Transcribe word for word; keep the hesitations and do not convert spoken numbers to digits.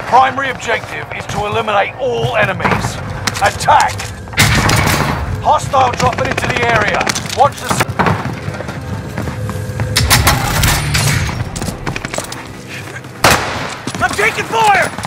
Primary objective is to eliminate all enemies. Attack! Hostile dropping into the area. Watch the... I'm taking fire!